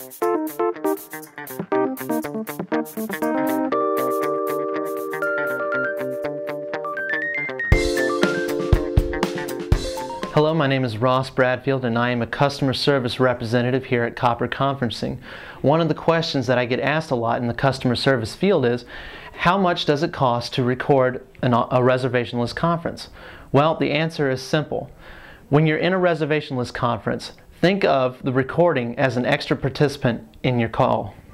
Hello, my name is Ross Bradfield and I am a customer service representative here at Copper Conferencing. One of the questions that I get asked a lot in the customer service field is, how much does it cost to record a reservation list conference? Well, the answer is simple. When you're in a reservation list conference, think of the recording as an extra participant in your call.